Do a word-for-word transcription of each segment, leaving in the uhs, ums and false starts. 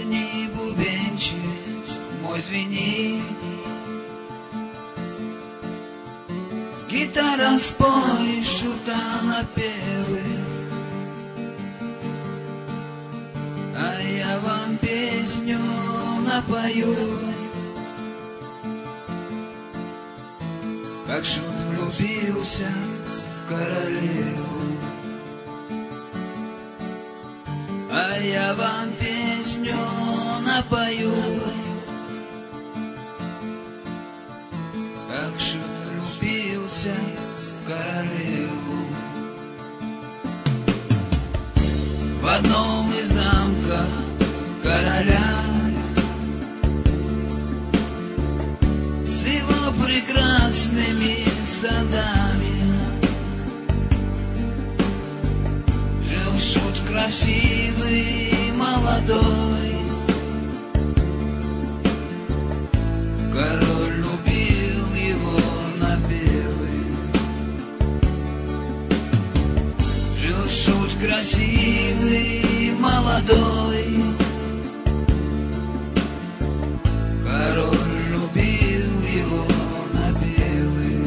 звени, бубенчик мой, звени. Гитара, спой, шута напевы, а я вам песню напою. Как шут влюбился в королеву, а я вам песню напою. Как шут влюбился в королеву. В одном из замков короля с его прекрасными садами жил шут красивый, молодой. Король любил его напевы. Жил шут красивый, молодой. Король любил его напевы.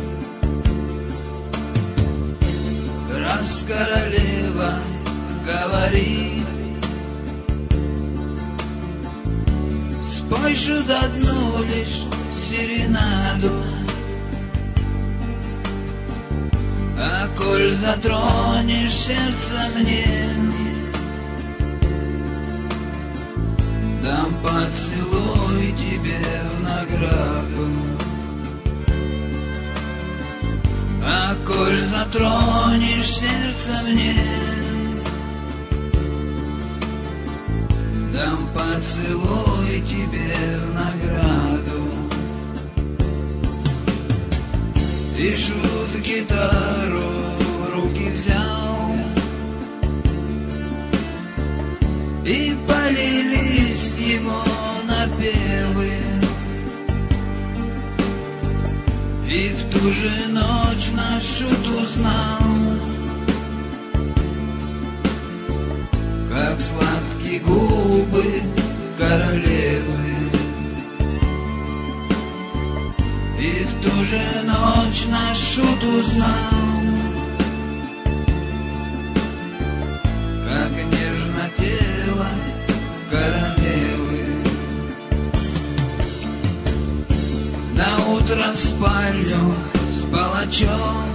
Раз королева говорит: спой, шут, одну лишь серенаду, а коль затронешь сердце мне, дам поцелуй тебе в награду. А коль затронешь сердце мне, дам поцелуй тебе в награду. И шут гитару в руки взял, и полились его напевы. И в ту же ночь наш шут узнал, как сладкие губы королевы. И в ту же ночь наш шут узнал, как нежно тело королевы. Наутро в спальню с палачом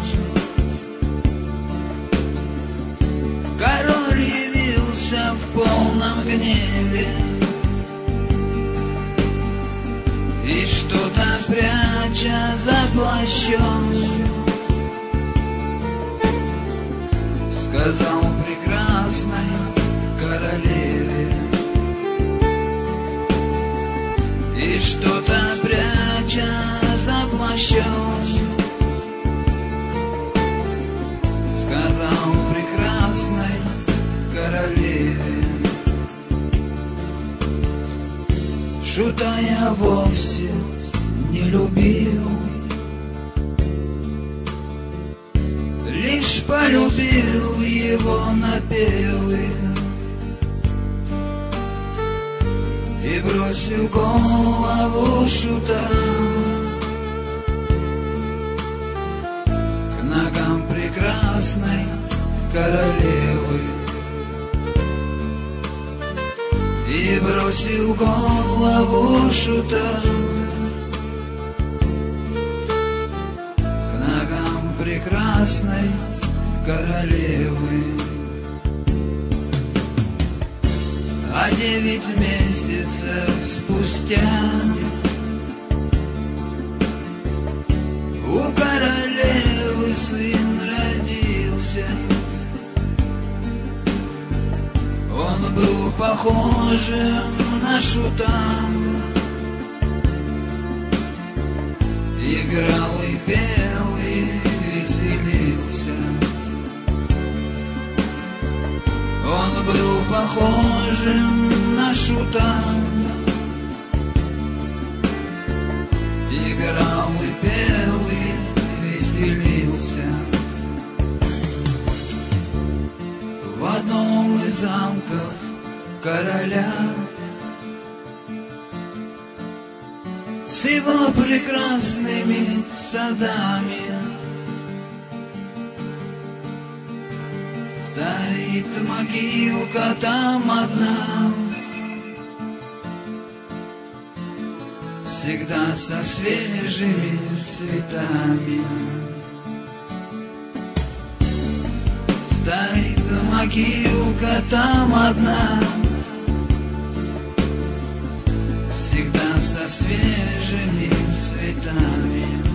король явился в полном гневе и что-то пряча за плащом сказал прекрасной королеве. И что-то пряча за плащом сказал прекрасной королеве. Шута я вовсе не любил, лишь полюбил его напевы и бросил голову шута к ногам прекрасной королевы. И бросил голову шута к ногам прекрасной королевы. А девять месяцев спустя у королевы сын родился. Он был похожим на шута, играл и пел и веселился. Он был похожим на шута, играл и пел и веселился. В одном из замков короля с его прекрасными садами. Стоит могилка там одна, всегда со свежими цветами. Стоит могилка там одна, всегда со свежими цветами.